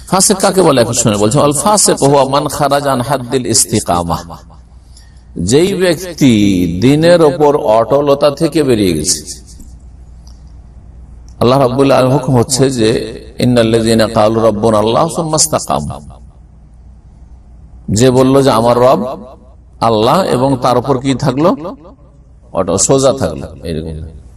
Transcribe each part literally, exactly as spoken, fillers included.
ফাসিক কাকে বলে এখন শুনে বলছে, আল ফাসিক হুয়া মান খারাজা আন হাদ্দিল ইস্তিকামাহ, যেই ব্যক্তি দ্বীনের ওপর অটলতা থেকে বেরিয়ে গেছে। আল্লাহ রাব্বুল আলামিন হুকুম হচ্ছে যে ইন্নাল্লাযীনা ক্বালু রাব্বুনা আল্লাহ সুম্মা ইসতাকামু, যে বলল যে আমার রব আল্লাহ এবং তার উপর কি থাকলো, অটল সোজা থাকলো, এরকম।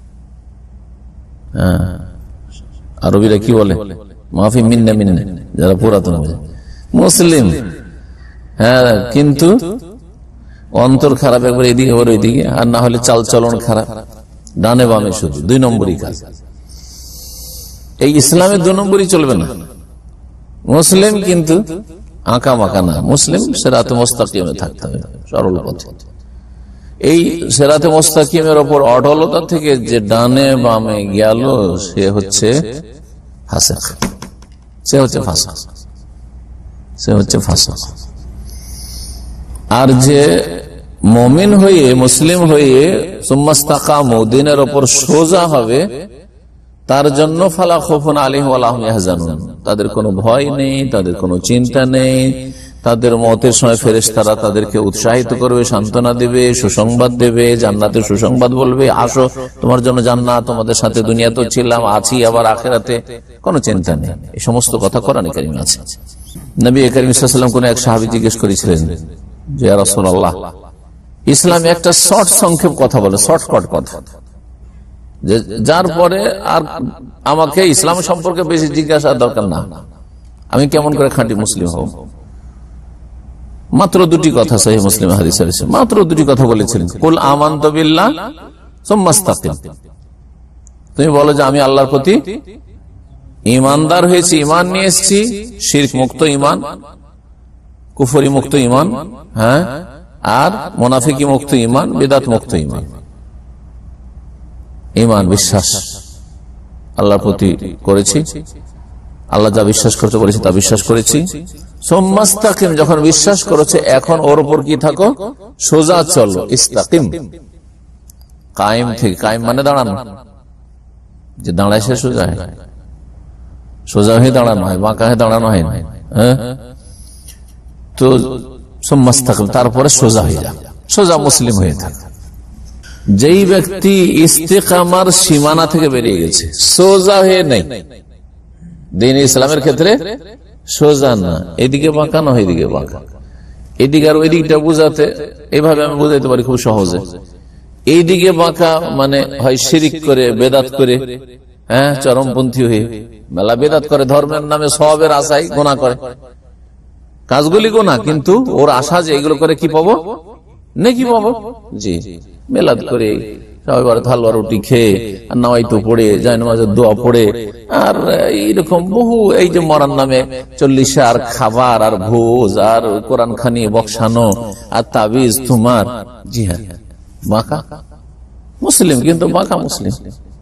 হ্যাঁ, আরবিরা কি বলে, মাফি মিন্না মিন্না, যারা পুরাতন মুসলিম, হ্যাঁ, কিন্তু অন্তর খারাপ, একবার এদিকে ওর ওইদিকে, আর না হলে চাল চলন খারাপ, ডানে বামে শুধু দুই নম্বরই কাজ। এই ইসলামে দুই নম্বরই চলবে না। মুসলিম কিন্তু আঁকা মাকা না, মুসলিম সিরাতে মুস্তাকিমে থাকতে হবে, সরল পথে। এই সিরাতে মুস্তাকিমের ওপর অটলতা থেকে যে ডানে বামে গেল সে হচ্ছে ফাসিক, সে হচ্ছে ফাসিক, সে হচ্ছে ফাসিক। আর যে মুমিন হয়ে মুসলিম হয়ে সুম্মা ইসতাকামু, দ্বীনের ওপর সোজা হবে, তার জন্য ফালা খাউফুন আলাইহিম ওয়ালা হুম ইয়াহজানুন, তাদের কোনো ভয় নেই, তাদের কোনো চিন্তা নেই। তাদের মওতের সময় ফেরেশতারা তাদেরকে উৎসাহিত করবে, সান্ত্বনা দেবে, সুসংবাদ দেবে, জান্নাতের সুসংবাদ বলবে, আসো তোমার জন্য জান্নাত, তোমাদের সাথে দুনিয়াতেও ছিলাম, আছি, আবার আখিরাতে কোনো চিন্তা নেই। এই সমস্ত কথা কোরআনে কারিমে আছে। নবী করিম সাল্লাল্লাহু আলাইহি ওয়াসাল্লাম কোন এক সাহাবী জিজ্ঞেস করেছিলেন যে ইয়া রাসূলুল্লাহ, ইসলামে একটা শর্ট সংক্ষেপ কথা বলে, শর্টকাট কথা, যার পরে আর আমাকে ইসলাম সম্পর্কে বেশি জিজ্ঞাসার দরকার না, আমি কেমন করে খাঁটি মুসলিম হব। মাত্র দুটি কথা সহিহ মুসলিম হাদিস আছে, মাত্র দুটি কথা বলেছিলেন, কুল আমানতু বিল্লাহ সুম্মা ইসতাকিম, তুমি বলো যে আমি আল্লাহর প্রতি ঈমানদার হয়েছি, ঈমান নিয়ে এসেছি, শিরক মুক্ত ঈমান, কুফরি মুক্ত ঈমান, হ্যাঁ, আর মুনাফিকি মুক্ত ঈমান, বিদআত মুক্ত ঈমান। ঈমান বিশ্বাস আল্লাহর প্রতি করেছি, আল্লাহ যা বিশ্বাস করতে বলেছে তা বিশ্বাস করেছি। সুম্মা ইসতাকিম, যখন বিশ্বাস করেছে এখন ওর উপর কি থাকো, সোজা চলো। ইসতাকিম কায়েম থেকে, কায়েম মানে দাঁড়ানো, যে দাঁড়ায় সে সোজা হয়, সোজা হয়ে দাঁড়ানো হয়, বাঁকা হয়ে দাঁড়ানো হয় না। হ্যাঁ, তো সুম্মা ইসতাকিম, তারপরে সোজা হয়ে যাবে, সোজা মুসলিম হয়ে থাকে। যেই ব্যক্তি ইস্তেকামার সীমানা থেকে বেরিয়ে গেছে, সোজা হয়ে নেই, দ্বীন ইসলামের ক্ষেত্রে সোজা না, এদিকে বাঁকা না এদিকে বাঁকা, এদিকে আর ওইদিকটা বুঝাতে এইভাবে আমি বুঝাইতে পারি খুব সহজে। এইদিকে বাঁকা মানে হয় শিরিক করে, বেদাত করে, হ্যাঁ, চরমপন্থী হয়ে মেলা বেদাত করে, ধর্মের নামে সওয়াবের আশায় গুনাহ করে, কাজগুলি গুনাহ, কিন্তু ওর আশা যে এগুলো করে কি পাবো, নেকি পাবো। জি, মেলাদ করে সবাই হালুয়া রুটি খেয়ে আর নামাইতো পড়ে, জায়নামাজের দোয়া পড়ে, আর এইরকম বহু, এই যে মরার নামে চল্লিশে আর খাবার আর ভোজ আর কোরআন খানি বক্সানো আর তাবিজ তোমার। জি হ্যাঁ, বাঁকা মুসলিম কিন্তু বাঁকা মুসলিম।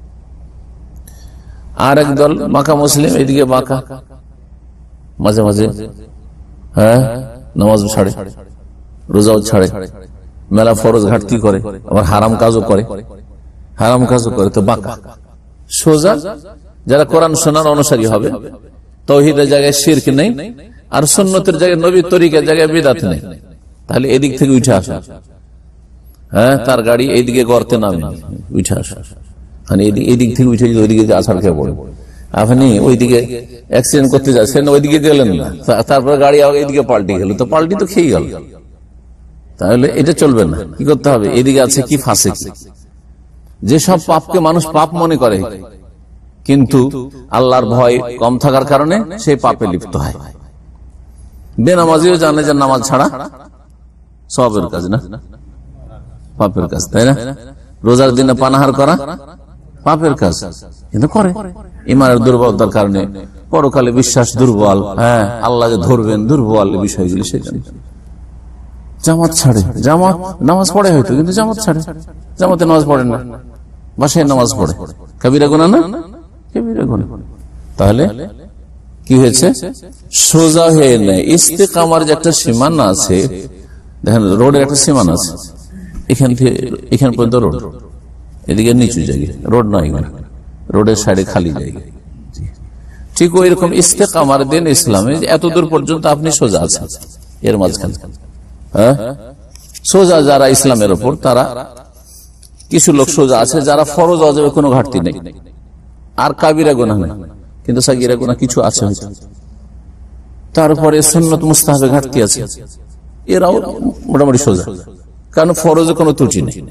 আর একদল বাঁকা মুসলিম, এদিকে বাঁকা, মাঝে মাঝে হ্যাঁ নামাজ ছাড়ে, রোজাও ছাড়ে, মেলা ফরজ ঘাটতি করে, আবার হারাম কাজও করে, হারাম কাজও করে, তো বাঁকা। সোজা যারা কোরআন শোনার অনুসারী হবে, তাওহীদের জায়গায় শিরক নেই, আর সুন্নতের জায়গায় নবীর তরিকার জায়গায় বিদআত নেই, তাহলে এদিক থেকে উঠে আসা, হ্যাঁ, তার গাড়ি এইদিকে গর্তে নামে, উঠে আসা, মানে এদিক থেকে উঠে ওইদিকে আছাড় খেয়ে পড়ে। আপনি ওইদিকে অ্যাক্সিডেন্ট করতে যাচ্ছেন, ওইদিকে গেলেন না, তারপরে গাড়ি এইদিকে পাল্টি গেল, তো পাল্টি তো খেয়ে গেল, তাহলে এটা চলবে না। কি করতে হবে, এদিকে আছে কি ফাসিক, যেসব পাপকে মানুষ পাপ মনে করে কিন্তু আল্লাহর ভয় কম থাকার কারণে সেই পাপে লিপ্ত হয়। বেনামাজিও জানে যে নামাজ ছাড়া সওয়াবের কাজ না, পাপের কাজ, তাই না? রোজার দিনে পানাহার করা পাপের কাজ, কিন্তু করে। ইমানের দুর্বলতার কারণে, পরকালে বিশ্বাস দুর্বল, হ্যাঁ, আল্লাহ যে ধরবেন দুর্বল, বিষয়গুলি সেই জন্য জামাত ছাড়ে। জামাত নামাজ পড়ে হয়তো, কিন্তু জামাত ছাড়ে, জামাতে নামাজ পড়ে না, বাসায় নামাজ পড়ে, কবিরা গুনাহ না, কবিরা গুনাহ। তাহলে কি হয়েছে, সোজা হয়ে নেয়। ইস্তেকামার যে একটা সীমানা আছে, দেখেন রোডের একটা সীমানা আছে, এখান থেকে এখান পর্যন্ত রোড, এদিকে নিচু জায়গা, রোড নয়, রোডের সাইডে খালি জায়গা, ঠিক ওই রকম ইস্তেকামার দিন ইসলামে এতদূর পর্যন্ত আপনি সোজা আছেন, এর মাঝখানে হ্যাঁ সোজা যারা ইসলামের ওপর, তারা কিছু লোক সোজা আছে যারা ফরজ অজবে কোনো ঘাটতি নেই, আর কাবিরা গুনাহ নেই, কিন্তু সাগীরা গুনাহ কিছু আছে হয়তো, তারপরে সুন্নত মুস্তাহাবে ঘাটতি আছে, এরাও মোটামুটি সোজা, কারণ ফরজে কোনো ত্রুটি নেই।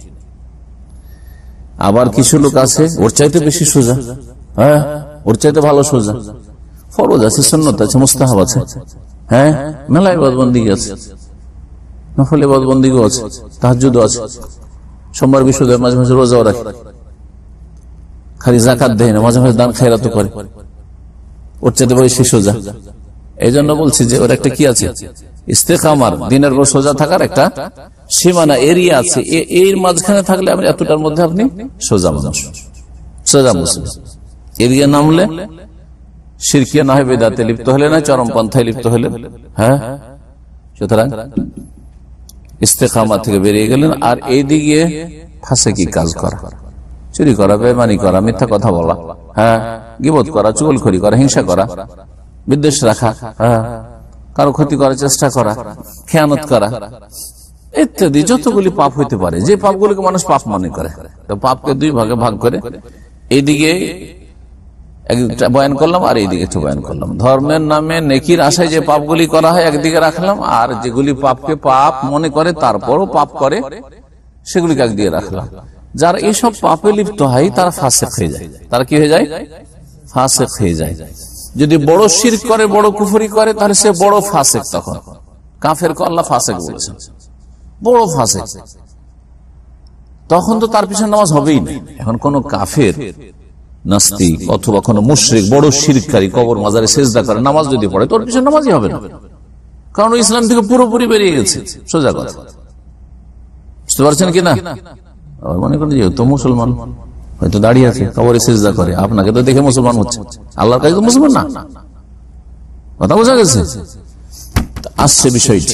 আবার কিছু লোক আছে ওর চাইতে বেশি সোজা, হ্যাঁ ওর চাইতে ভালো সোজা, ফরজ আছে, সুন্নত আছে, মুস্তাহাব আছে, হ্যাঁ মেলা ইবাদত বন্দেগী আছে, নফল ইবাদত বন্দেগীও আছে, তাহাজ্জুদও আছে, সোমবার বৃহস্পতিবার মাঝে মাঝে রোজাও রাখে, খালি যাকাত দেয় না, মাঝে মাঝে দান খায়রাতও করে, ওর চাইতে বেশি সোজা। এই জন্য বলছি যে ওর একটা কি আছে, ইস্তেকামার দিনের পর সোজা থাকার একটা সীমানা এরিয়া আছে, এর মাঝখানে থাকলে আপনি এতটার মধ্যে আপনি সোজা মানুষ, সোজা মুসলিম। এদিকে নামলে শিরকিয়া না হয় বেদাতে লিপ্ত হলে না চরম পন্থায় লিপ্ত হলে, হ্যাঁ সুতরাং ইস্তেকামা থেকে বেরিয়ে গেলেন। আর এইদিকে ফাঁসেকি কাজ করা, চুরি করা, বেঈমানি করা, মিথ্যা কথা বলা, হ্যাঁ গীবত করা, চুগলখড়ি করা, হিংসা করা, বিদ্বেষ রাখা, হ্যাঁ কারো ক্ষতি করার চেষ্টা করা, খেয়ানত করা ইত্যাদি যতগুলি পাপ হইতে পারে, যে পাপগুলিকে মানুষ পাপ মনে করে, তো পাপকে দুই ভাগে ভাগ করে এইদিকে বয়ান করলাম আর এইদিকে একটু বয়ান করলাম। ধর্মের নামে নেকির আশায় যে পাপগুলি করা হয় একদিকে রাখলাম, আর যেগুলি পাপকে পাপ মনে করে তারপরও পাপ করে সেগুলিকে একদিকে রাখলাম। যারা এইসব পাপে লিপ্ত হয় তারা ফাসিক হয়ে যায়, তারা কি হয়ে যায়, ফাসিক হয়ে যায়। যদি বড় শিরক করে, বড় কুফরি করে, তাহলে সে বড় ফাসিক, তখন কাফের কে আল্লাহ ফাসিক বলেছেন, বড় ফাসিক, তখন তো তার পিছনে নামাজ হবেই না। এখন কোন কাফের, নাস্তিক অথবা কোন মুশরিক, বড় শিরককারী, কবর মাজারে সেজদা করে নামাজ যদি পড়ে, তোর পিছনে নামাজই হবে না, কারণ ইসলাম থেকে পুরোপুরি বেরিয়ে গেছে, সোজা কথা। বুঝতে পারছেন কিনা? মনে করেন যেহেতু মুসলমান, হয়তো দাঁড়িয়ে আছে, কবরে সেজদা করে, আপনাকে তো দেখে মুসলমান হচ্ছে, আল্লাহর কাছে তো মুসলমান না, কথা বোঝা গেছে? আসছে বিষয়টি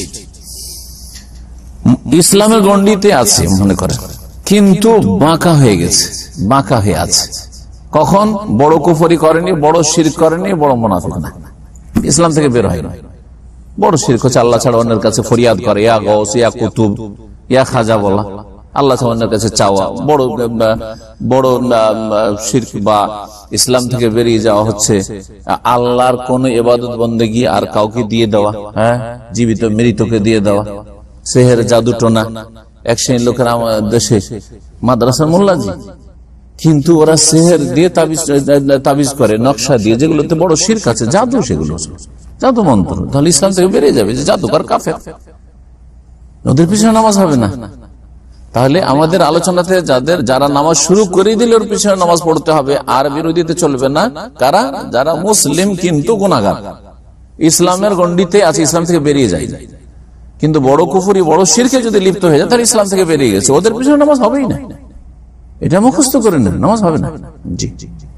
ইসলামের গণ্ডিতে আছে মনে করে, কিন্তু বাঁকা হয়ে গেছে, বাঁকা হয়ে আছে। কখন? বড় কুফরি করেনি, বড় শিরক করেনি, বড় মুনাফিক না, ইসলাম থেকে বের হয় না। বড় শিরক হচ্ছে আল্লাহ ছাড়া অন্যের কাছে ফরিয়াদ করে, ইয়া গৌস, ইয়া কুতুব, ইয়া খাজা বলা, আল্লাহ ছাড়া অন্যের কাছে চাওয়া, বড় বড় শিরক। বা ইসলাম থেকে বেরিয়ে যাওয়া হচ্ছে আল্লাহর কোন ইবাদত বন্দেগী আর কাউকে দিয়ে দেওয়া, হ্যাঁ জীবিত মৃতকে দিয়ে দেওয়া, সেহের জাদু টোনা। এক শ্রেণীর লোকের আমাদের দেশে মাদ্রাসার মোল্লাজি, কিন্তু ওরা সেহের দিয়ে তাবিজ তাবিজ করে, নকশা দিয়ে, যেগুলোতে বড় শিরক আছে, জাদু, সেগুলো জাদু মন্ত্র। তাহলে ইসলাম থেকে বেরিয়ে যাবে যে জাদুকর কাফের, ওদের পিছনে নামাজ হবে না। তাহলে আমাদের আলোচনাতে যাদের যারা নামাজ শুরু করে দিলে ওর পিছনে নামাজ পড়তে হবে, আর বিরোধীতে চলবে না। কারা? যারা মুসলিম কিন্তু গুনাহগার, ইসলামের গণ্ডিতে আছে, ইসলাম থেকে বেরিয়ে যায়, কিন্তু বড় কুফরি, বড় শিরকে যদি লিপ্ত হয়ে যায়, তাহলে ইসলাম থেকে বেরিয়ে গেছে, ওদের পিছনে নামাজ হবেই না। এটা মুখস্থ করে নেন, নামাজ হবে না। জি জি।